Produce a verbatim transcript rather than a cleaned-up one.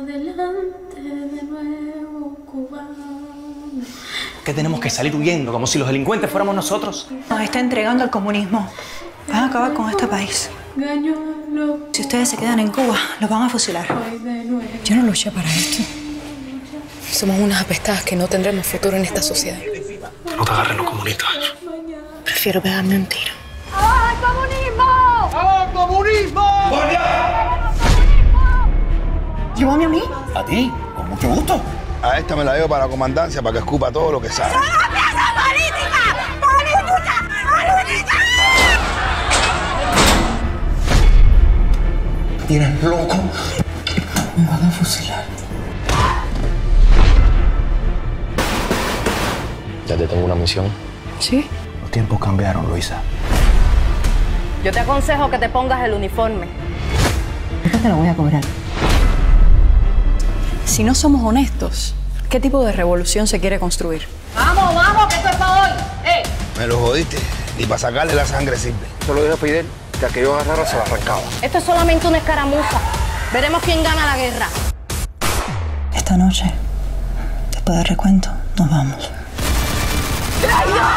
adelante de nuevo, cubano. ¿Qué tenemos que salir huyendo, como si los delincuentes fuéramos nosotros? Nos está entregando al comunismo. Van a acabar con este país. Si ustedes se quedan en Cuba, los van a fusilar. Yo no luché para esto. Somos unas apestadas que no tendremos futuro en esta sociedad. No te agarren los comunistas. Prefiero pegarme un tiro. ¡Ah, comunismo! ¡Ah, comunismo! ¿Llévame a mí? ¿A ti? Con mucho gusto. A esta me la llevo para la comandancia para que escupa todo lo que sabe. ¡Política! ¡Política! ¡Política! ¿Tienes loco? Me van a fusilar. Ya te tengo una misión. ¿Sí? Los tiempos cambiaron, Luisa. Yo te aconsejo que te pongas el uniforme. Después te lo voy a cobrar. Si no somos honestos, ¿qué tipo de revolución se quiere construir? ¡Vamos, vamos, que esto es para hoy! ¡Eh! Me lo jodiste. Ni para sacarle la sangre sirve. Solo dije a Fidel que a que yo agarrara se la arrancaba. Esto es solamente una escaramuza. Veremos quién gana la guerra. Esta noche, después del recuento, nos vamos. ¡Traidor!